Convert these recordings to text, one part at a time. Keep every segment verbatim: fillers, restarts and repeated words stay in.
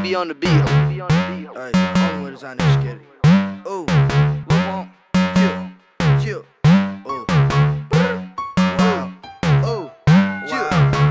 be on the beat. Alright, only way to sign this shit. Ooh, look on, chill, chill. Ooh, wow, ooh, chill,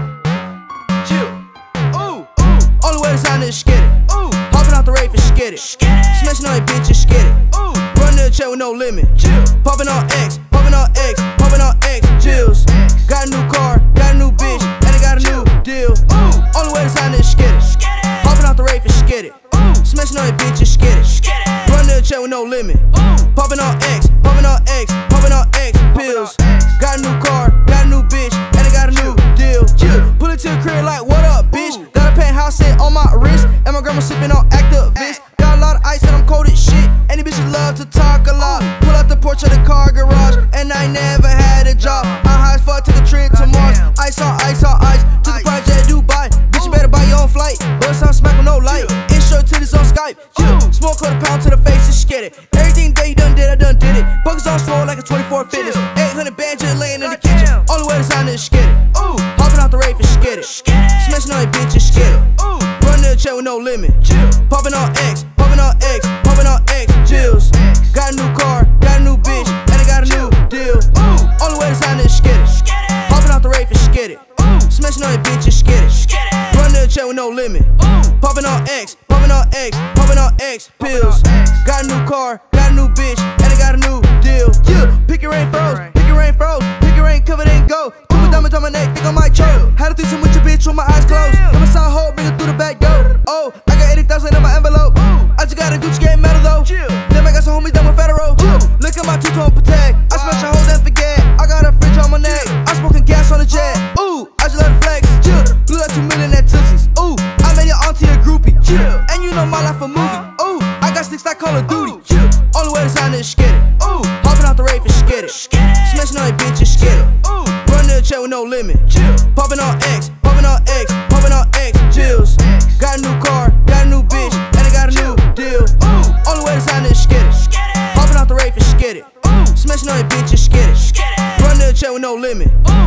chill. Ooh, ooh, only way to sign this shit. Ooh, hopping out the rave and skid it. Smashing on that bitch and skid it. Ooh, run to the check with no limit. Chill, popping on X, popping on X, popping on X. Chills. Got a new car, got a new bitch, and I got a new deal. Ooh, only way to sign this skid it. Hopping out the rave and skid it. Smashing on that bitch and skid it. Run to the check with no limit. Popping on X, popping on X, popping on X pills. Got a new car, got a new bitch, and I got a new deal. Pull it to the crib like, what up, bitch? Got a penthouse set on my wrist, and my grandma sipping on Actavis. Got a lot of ice and I'm cold as shit, and these bitches love to talk a lot. Pull out the porch of the car garage, and I never had a job. I'm high as fuck, took a trip to Mars. Ice on ice on ice, took the project Dubai. Bitch, you better buy your own flight, but it's on smack with no light. Intro to this on Skype, yeah. Smoke quarter pound to the face and skid it. Everything that you done did, I done did it. Buckets on swole like a twenty-four fitness. eight hundred bands just laying in the kitchen. Only way to sign is skid it. Ooh, hopping out the rave and skid it. Smashing on that bitch and skid it. Ooh, running to the check with no limit. Popping on X, popping on X, popping on X. Chills. Got a new car, got a new bitch, and I got a new deal. Ooh, only way to sign is skid it. Hopping out the rave and skid it. Smashing on that bitch and skid it. Running to the check with no limit. Popping on X, popping on X, popping on X pills. Got a new car, got a new bitch, and I got a new deal. Yeah, pick your rain froze, pick your rain froze, pick your rain covered and go. Two diamonds on my neck, think I might choke. Had a threesome with your bitch with my eyes closed. I'm a side hoe, bring it through the back door. Oh, I got eighty thousand in my envelope. I just got a Gucci game medal though. Then I got some homies down with federal. Look at my two-tone Patek. I smash a hoe then forget. I got a fridge on my neck. I smoking gas on the jet. Ooh, I just let it flex. Blew that two million at Tootsies. Ooh, I made your auntie a groupie. And you know my life a movie. Ooh, I got sticks like Call of Duty. Only way to sign is skid it. Ooh, hopping out the rave and skid it. Smashing on that bitch and skid it. Ooh, running to the check with no limit. Popping on X, popping on X, popping on X. Chills. Got a new car, got a new bitch, and I got a new deal. Ooh, only way to sign is skid it. Hopping out the rave and skid it. Smashing on that bitch and skid it. Running to the check with no limit.